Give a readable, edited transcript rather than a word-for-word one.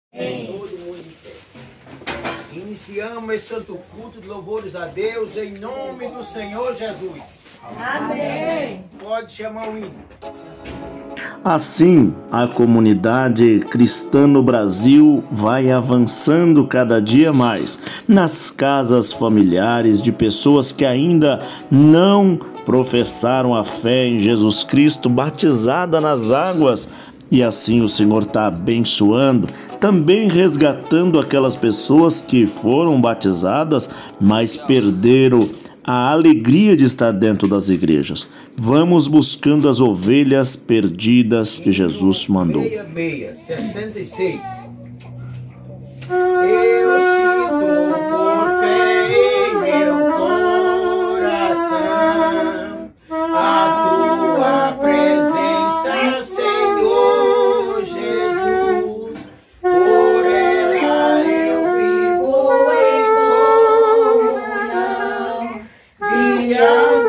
Todo mundo em pé. Iniciamos esse santo culto de louvores a Deus em nome do Senhor Jesus. Amém. Pode chamar o hino. Assim, a comunidade cristã no Brasil vai avançando cada dia mais nas casas familiares de pessoas que ainda não professaram a fé em Jesus Cristo, batizada nas águas. E assim o Senhor está abençoando, também resgatando aquelas pessoas que foram batizadas, mas perderam a alegria de estar dentro das igrejas. Vamos buscando as ovelhas perdidas que Jesus mandou. 66. Eu sinto por fé em meu coração a tua presença, Senhor Jesus. Por ela eu vivo em comunhão.